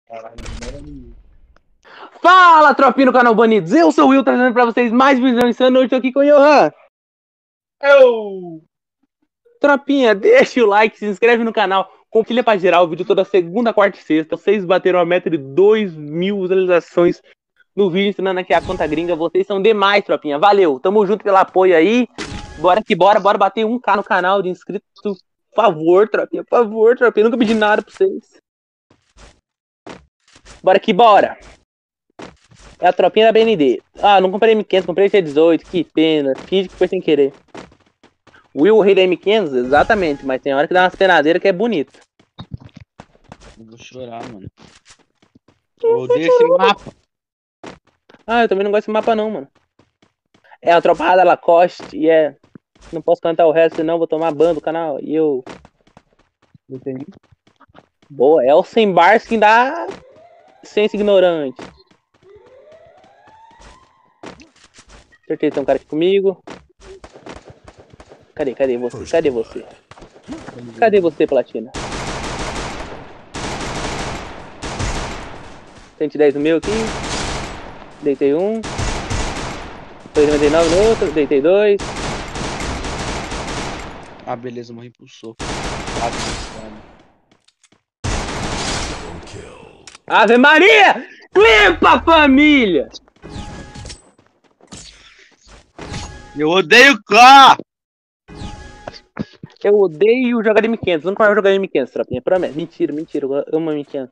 Fala, tropinha do canal Banidos! Eu sou o Will, trazendo pra vocês mais Visão Insana. Hoje eu tô aqui com o Johan. Tropinha, deixa o like, se inscreve no canal, compartilha pra geral o vídeo toda segunda, quarta e sexta. Vocês bateram a meta de 2.000 visualizações no vídeo ensinando aqui a conta gringa. Vocês são demais, tropinha. Valeu, tamo junto pelo apoio aí. Bora que bora bater 1K no canal de inscritos. Por favor, tropinha, por favor, tropinha. Nunca pedi nada pra vocês. Bora que bora. É a tropinha da BND. Ah, não comprei M500, comprei G18. Que pena. Finge que foi sem querer. Will, o rei da M500? Exatamente. Mas tem hora que dá umas penadeiras que é bonito. Eu vou chorar, mano. Eu odeio esse mapa. Ah, eu também não gosto desse mapa não, mano. É a tropa da Lacoste. E é... Não posso cantar o resto, senão vou tomar ban do canal. E eu... Entendi. Boa, é o Sembarskin da... Ciência ignorante. Certeza tem um cara aqui comigo. Cadê você? Cadê você? Cadê você, Platina? 110 no meu aqui. Deitei um. 299 no outro. Deitei dois. Ah, beleza, morri pro soco. Ave Maria! Clipa, família! Eu odeio o Clá! Eu odeio jogar de M500. Nunca mais vou jogar de M500, tropinha. Promete. Mentira. Eu amo M500.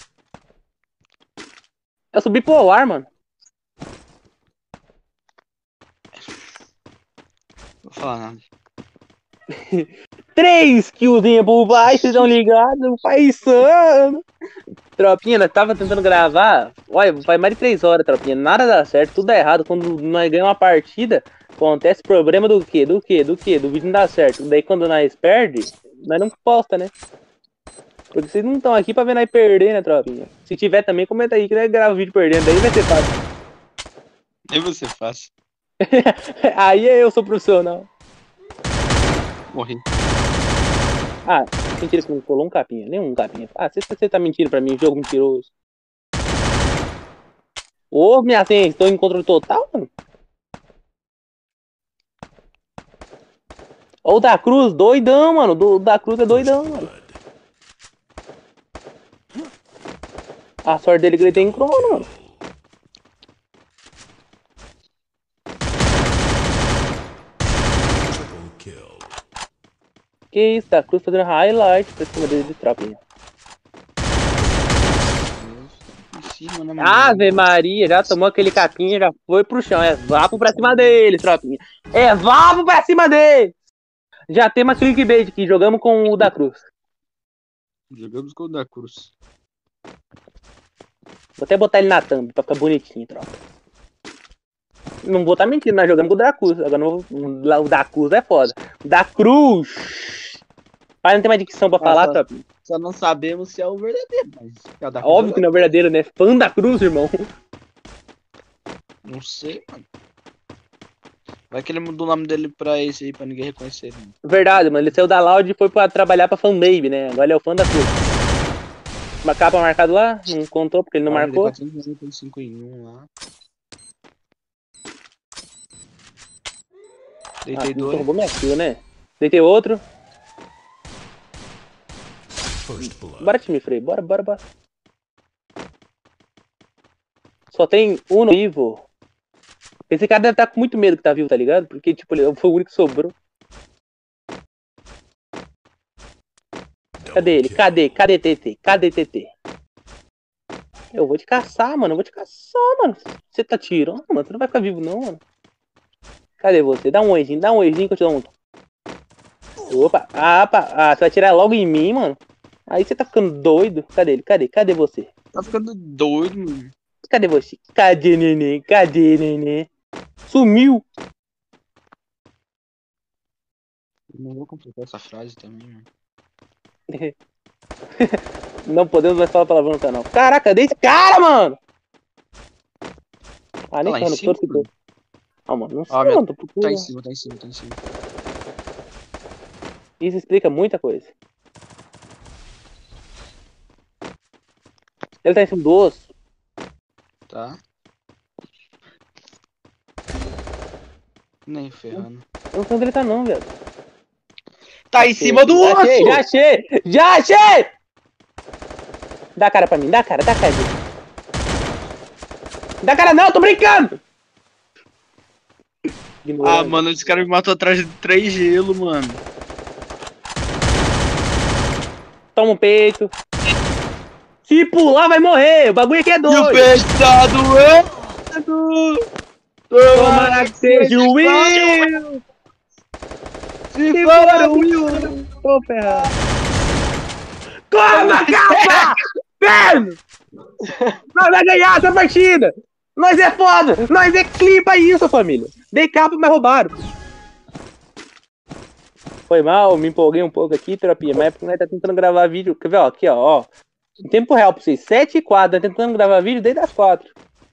Eu subi polar, mano. Não vou falar nada. 3 killzinhas por baixo, vocês estão ligados? Paisano. Tropinha, nós tava tentando gravar. Olha, faz mais de 3 horas, tropinha. Nada dá certo, tudo dá errado. Quando nós ganhamos uma partida, acontece problema do quê? Do vídeo não dá certo. Daí quando nós perde, nós não posta, né? Porque vocês não estão aqui pra ver nós perder, né, tropinha? Se tiver também, comenta aí que nós grava o vídeo perdendo. Daí vai ser fácil. Nem você faz. Aí eu sou profissional. Morri. Ah, mentira que não colou um capinha. Nenhum capinha. Ah, você tá mentindo pra mim, jogo mentiroso. Ô, minha senha, estou em controle total, mano. Ó, o da Cruz, doidão, mano. O da Cruz é doidão, mano. A sorte dele que ele tem crono, mano. Que isso, da Cruz fazendo highlight pra cima dele de tropinha. Ave Maria, já tomou aquele capinha, já foi pro chão. É vapo pra cima dele, tropinha. É vapo pra cima dele. Já tem uma clickbait aqui, jogamos com o da Cruz. Jogamos com o da Cruz. Vou até botar ele na thumb pra ficar bonitinho, tropa. Não vou estar mentindo, nós jogamos com o da Cruz. Agora não, o da Cruz é foda. O da Cruz! Pai, não tem mais dicção pra falar, tropa. Só não sabemos se é o verdadeiro, mas é o da Cruz. Óbvio que não é verdadeiro, né? Fã da Cruz, irmão. Não sei, mano. Vai que ele mudou o nome dele pra esse aí, pra ninguém reconhecer, mano. Verdade, mano. Ele saiu da Loud e foi pra trabalhar pra Fanbaby, né? Agora ele é o fã da Cruz. Uma capa marcada lá, não contou porque ele não marcou. 495 em 1 lá. Deitei dois. Roubou minha kill, né? Deitei outro. Bora, time Frey. Bora. Só tem um no vivo. Esse cara deve estar com muito medo que tá vivo, tá ligado? Porque, tipo, ele foi o único que sobrou. Cadê ele? Cadê TT? Cadê TT? Eu vou te caçar, mano. Você tá tirando, mano. Você não vai ficar vivo, não, mano. Cadê você? Dá um oizinho que eu te dou um. Opa. Ah, você vai tirar logo em mim, mano. Aí você tá ficando doido. Cadê ele? Cadê você? Tá ficando doido, mano. Cadê você? Cadê neném? Sumiu. Não vou completar essa frase também, mano. Não podemos mais falar palavrão no canal. Caraca, cadê esse cara, mano? Ah, nem falando todo ficou. Ah, mano, não sei, mano. Tô procurando. Tá em cima. Isso explica muita coisa. Ele tá em cima do osso. Tá. Nem ferrando. Eu não sei onde ele tá não, velho. Tá em cima do Já osso! achei, já achei! Já achei! Dá a cara pra mim, dá a cara, dá a cara. Dá a cara não, tô brincando! Ah, mano, esse cara me matou atrás de 3 gelo, mano. Toma um peito. Se pular, vai morrer. O bagulho aqui é E o doido. peixe tá doendo! Tomara que seja o Will. Se for o Will! Tô ferrado. Toma, capa! Perno! Nós vai ganhar essa partida. Nós é foda. Nós é clipa isso, família. Dei capa, mas roubaram. Foi mal, me empolguei um pouco aqui, tropinha. Mas é porque nós tá tentando gravar vídeo. Quer ver, ó? Aqui, ó. Em tempo real pra vocês. 7h04. Tá tentando gravar vídeo desde as 4.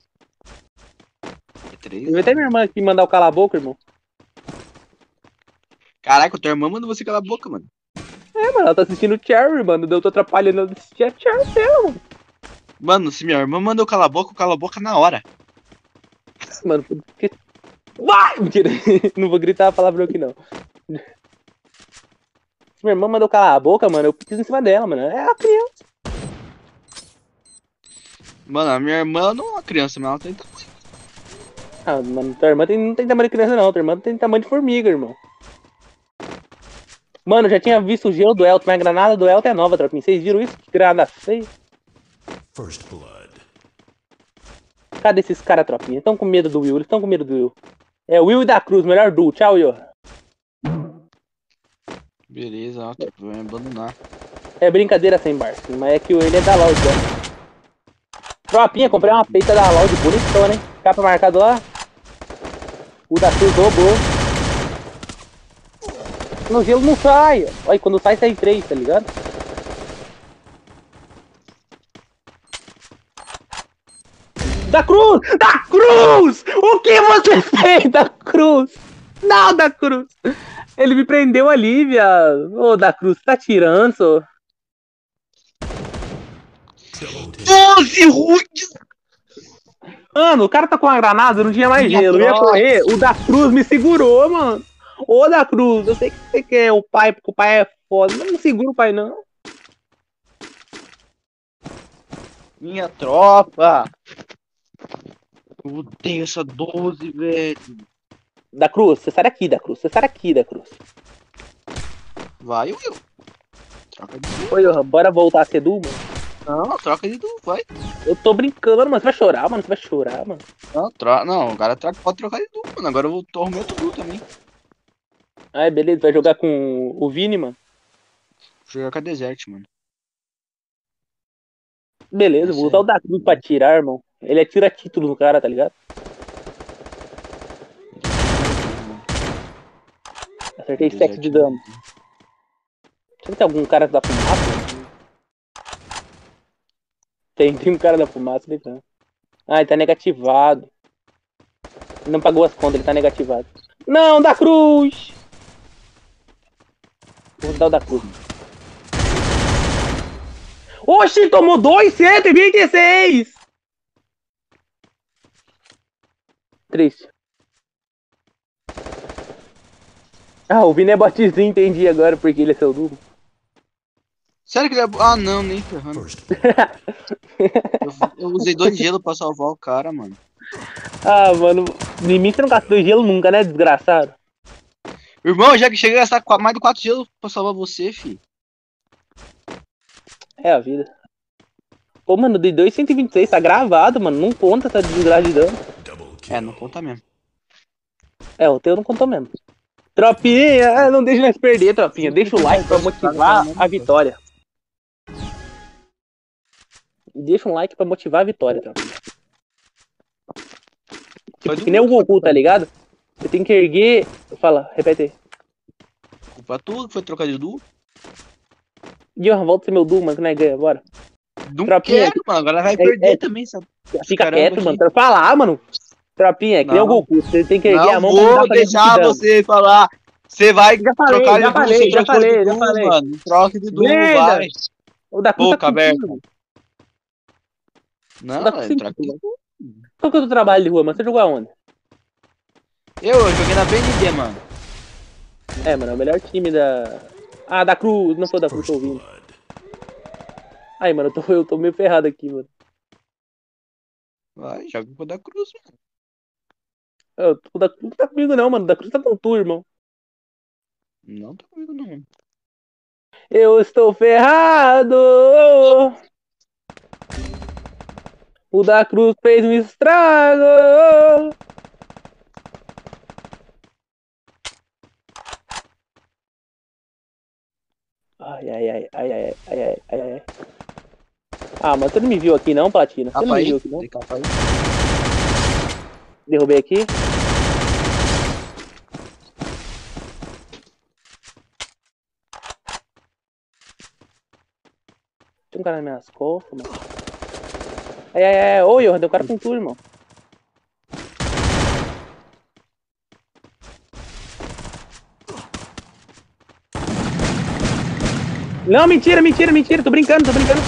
Eu vou até minha irmã aqui mandar o cala a boca, irmão. Caraca, tua irmã mandou você calar a boca, mano. É, mano, ela tá assistindo o Cherry, mano. Eu tô atrapalhando ela de assistir a Cherry dela, mano. Mano, se minha irmã mandou calar a boca, eu calo a boca na hora. Mano, porque... Vai! Mentira. Não vou gritar a palavra aqui, não. Se minha irmã mandou calar a boca, mano, eu piso em cima dela, mano. É a criança. Mano, a minha irmã não é uma criança, mas ela tem tamanho. Ah, mano, tua irmã não tem tamanho de criança, não. Tua irmã tem tamanho de formiga, irmão. Mano, eu já tinha visto o gelo do Elton, mas a granada do Elton é nova, tropinha. Vocês viram isso? Que granada feia. First blood. Cadê esses caras, tropinha? Eles estão com medo do Will, eles estão com medo do Will. É o Will e da Cruz, melhor duo. Tchau, Will. Beleza, ó, que vai me abandonar. É brincadeira sem bar, sim, mas é que ele é da Loud, né? Tropinha, comprei uma peita da Loud bonitona, hein? Capa marcado lá. O da Cruz roubou. No gelo não sai. Olha, quando sai 3, tá ligado? Da Cruz! Da Cruz! O que você fez, da Cruz? Não, da Cruz! Ele me prendeu ali, viado. Ô, da Cruz, tá tirando, só. 12 ruins! Mano, o cara tá com uma granada, não tinha mais gelo. Eu ia correr, o da Cruz me segurou, mano. Ô, da Cruz, eu sei que você quer o pai, porque o pai é foda. Mas não segura o pai, não. Minha tropa! Eu odeio essa 12, velho. Da Cruz, você sai daqui, da Cruz. Você sai daqui, da Cruz. Vai, Will. Troca de duo. Oi, Johan, bora voltar a ser duo, mano? Não, troca de duo, vai. Eu tô brincando, mano. Você vai chorar, mano. Você vai chorar, mano. Não, o cara pode trocar de duo, mano. Agora eu vou arrumar outro duo também. Ai, beleza. Vai jogar com o Vini, mano. Vou jogar com a Desert, mano. Beleza, vou usar o da Cruz pra tirar, irmão. Ele atira título no cara, tá ligado? Acertei 7 de dano. Será que tem algum cara da fumaça? Tem um cara da fumaça, né? Ah, ele tá negativado. Ele não pagou as contas, ele tá negativado. Não, da Cruz! Vou dar o da Cruz. Oxi, tomou 226! Triste. Ah, o Vini é botezinho, entendi agora porque ele é seu duplo. Sério que ele é... Ah, não, nem ferrando. First Eu usei 2 de gelo pra salvar o cara, mano. Ah, mano, em mim você não gasta 2 gelo nunca, né, desgraçado? Irmão, já que cheguei a gastar mais de 4 gelos pra salvar você, fi. É a vida. Pô, mano, de 226 tá gravado, mano. Não conta essa desgraça de dano. double kill. É, não conta mesmo. É, o teu não contou mesmo. Tropinha, não deixa nós perder, tropinha. Deixa o like pra motivar a vitória. Deixa um like pra motivar a vitória, tropinha. Tipo, que nem o Goku, tá ligado? Você tem que erguer... Fala, repete aí. Culpa tua que foi trocar de duo? Johan, volta a ser meu duo, mano, que nós ganha, bora. Não Tropinha. quero, mano. Agora vai perder também, sabe? Fica Caramba, quieto, aqui. mano. Quero falar, mano. Tropinha, que nem o Não. Goku. Você tem que erguer Não a mão pra vou dar pra deixar dano. você falar. Você vai Já falei, trocar já de duo, falei, você já trocou de falei, já duo, falei. mano. Troca de duo, Merda. vai. O da Cruz Boca tá aberta. contigo. Não, Dá pra é sim, traquito. qual que é o teu trabalho de rua, mano? Você jogou aonde? Eu joguei na BND, mano. É, mano, é o melhor time da. Ah, da Cruz, não foi da Cruz, tô First ouvindo. blood. Aí, mano, eu tô meio ferrado aqui, mano. Vai, joga com o da Cruz, mano. O da Cruz não tá comigo, não, mano. O da Cruz tá com tu, irmão. Não tá comigo, não. Eu estou ferrado! O da Cruz fez um estrago! Ai, ai, ai, ai, ai, ai, ai, ai, ai. Ah, mas você não me viu aqui não, Platina? Você não Capa me aí. viu aqui não? Tem capa aí. Derrubei aqui. Tem um cara nas minhas costas, mano. Ai, ai, ai. Ô, Johan, tem um cara com tu, irmão. Não, mentira, mentira, mentira. Tô brincando, tô brincando.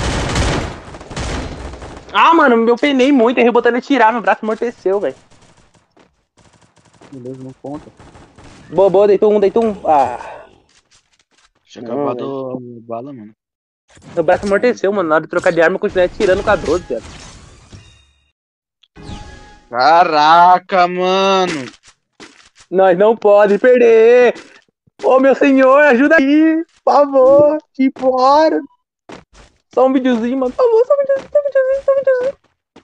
Ah, mano, eu penei muito, errei botando atirar, meu braço amorteceu, velho. Meu Deus, não conta. Boa, boa, deitou um, deitou um. Ah, Tinha não, acabado velho. a bala, mano. Meu braço amorteceu, mano. Na hora de trocar de arma, eu continuei atirando com a 12, velho. Caraca, mano. Nós não pode perder. Ô, meu senhor, ajuda aí. Por favor, imploro. Só um videozinho, mano. Por favor, só um videozinho, só um videozinho, só um videozinho.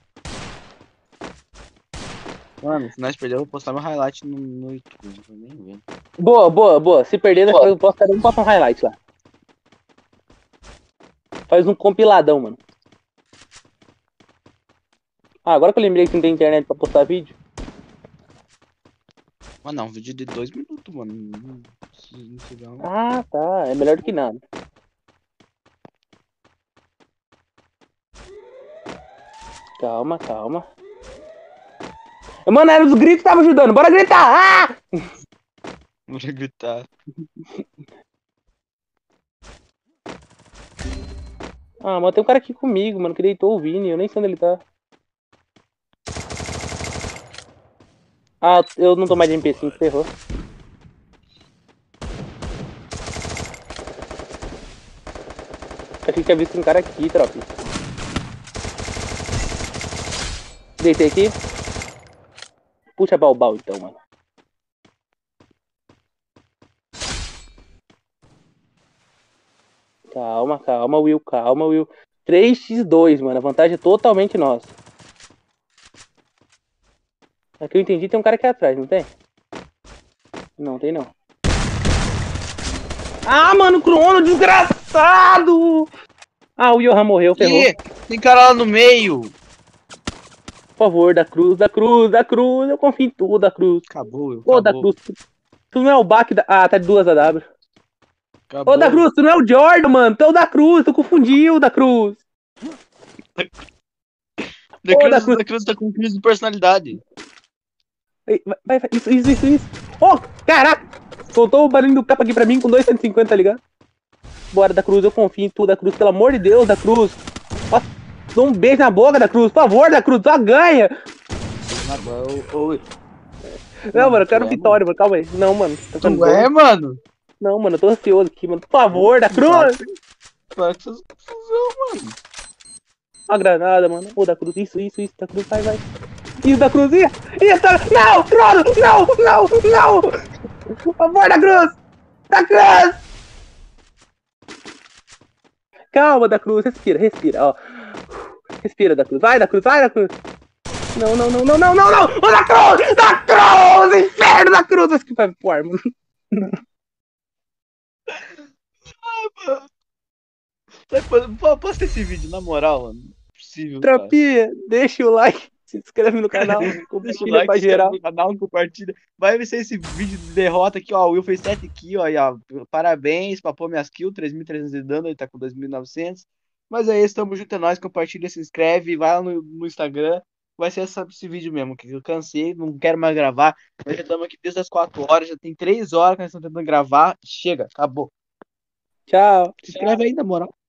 Mano, se nós perder, eu vou postar meu highlight no YouTube. Não tô nem vendo. Boa, boa, boa. Se perder, eu posso cada um passa um highlight lá. Faz um compiladão, mano. Ah, agora que eu lembrei que não tem internet pra postar vídeo. Mano, é um vídeo de 2 minutos, mano. Não sei não. Ah, tá. É melhor do que nada. Calma, calma. Mano, era os gritos que estavam ajudando. Bora gritar! Ah! Vou gritar. Ah, mano, tem um cara aqui comigo, mano, que deitou o Vini. Eu nem sei onde ele tá. Ah, eu não tô mais de MP5, ferrou. Achei que tinha visto um cara aqui, tropa. Deitei aqui. Puxa balbal então, mano. Calma, calma, Will, calma, Will. 3x2, mano. A vantagem é totalmente nossa. Aqui eu entendi, tem um cara aqui atrás, não tem? Não, tem não. Ah, mano, Crono, desgraçado! Ah, o Johan morreu, ferrou. Ih, tem cara lá no meio. Por favor, da Cruz, da Cruz, da Cruz. Eu confio em tu, da Cruz. Acabou, eu. Ô, da Acabou. Cruz, tu não é o baque da... Ah, tá de 2 AW. Ô, da Acabou. Cruz, tu não é o Jordan, mano. Tu é o da Cruz, tu confundiu, da Cruz. Ô, da Cruz. Da Cruz tá com crise de personalidade. Vai, isso. Ô, caraca. Soltou o barulho do capa aqui pra mim com 250, tá ligado? Bora, da Cruz, eu confio em tu, da Cruz. Pelo amor de Deus, da Cruz. Ó, dou um beijo na boca, da Cruz. Por favor, da Cruz, só ganha. Não, mano, eu quero vitória, mano. Calma aí. Não, mano. Tá ficando Tu é, doido. mano? Não, mano, eu tô ansioso aqui, mano. Por favor, da Cruz. Para com essas confusão, mano. A granada, mano. Ô, da Cruz, isso. Da Cruz, vai. Isso, da Cruz, isso. Não, Crono, não. Por favor, da Cruz. Da Cruz. Calma, da Cruz, respira, ó. Respira, da Cruz. Vai, da Cruz. Não. Ô, da Cruz, inferno da Cruz. Acho que vai pro ar, mano. Posta esse vídeo, na moral, mano. Não é possível, cara. Tropinha, deixa o like, se inscreve no canal, Deixa o compartilha like, pra se inscreve geral. no canal, compartilha. Vai ser esse vídeo de derrota aqui, ó. O Will fez 7 kills, ó, e, ó. Parabéns, papou minhas kills, 3.300 de dano, ele tá com 2.900. Mas é isso, tamo junto, é nóis. Compartilha, se inscreve, vai lá no Instagram. Vai ser esse vídeo mesmo, que eu cansei, não quero mais gravar. Nós já estamos aqui desde as 4 horas, já tem 3 horas que nós estamos tentando gravar. Chega, acabou. Tchau. Se inscreve aí, na moral.